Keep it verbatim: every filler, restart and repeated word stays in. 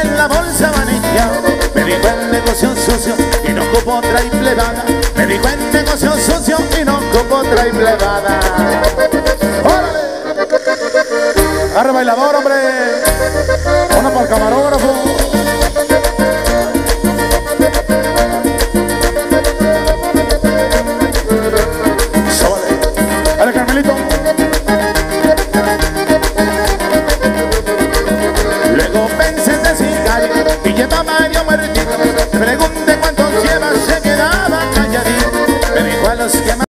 en la bolsa manilla. Me dijo el negocio sucio y no ocupo otra y plebada. Me dijo el negocio sucio y no ocupo otra y plebada. ¡Órale! ¡Arre bailador, hombre!